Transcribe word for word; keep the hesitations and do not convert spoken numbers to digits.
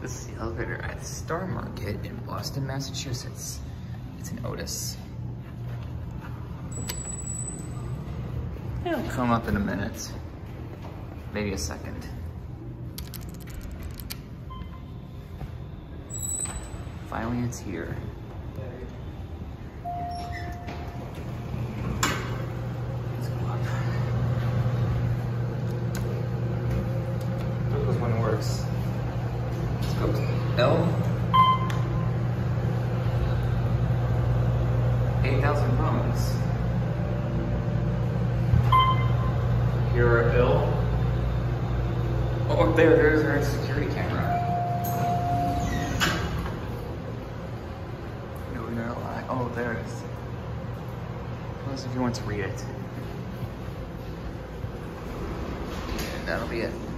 This is the elevator at the Star Market in Boston, Massachusetts. It's an Otis. It'll come up in a minute. Maybe a second. Finally, it's here. Let's go up. Look, this one works. Let's go to L. eight thousand pounds. Here are L. Oh, up there, there's our security camera. No, no, I, oh, there it is. Close if you want to read it. And that'll be it.